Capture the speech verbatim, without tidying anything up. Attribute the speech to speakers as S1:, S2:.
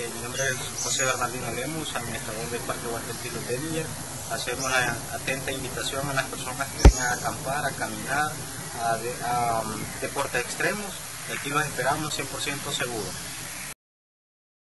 S1: Eh, mi nombre es José Bernardino Lemus, administrador del Parque Walter Tilo de Villa. Hacemos una atenta invitación a las personas que vengan a acampar, a caminar, a, de, a um, deportes extremos. Aquí los esperamos cien por ciento seguros.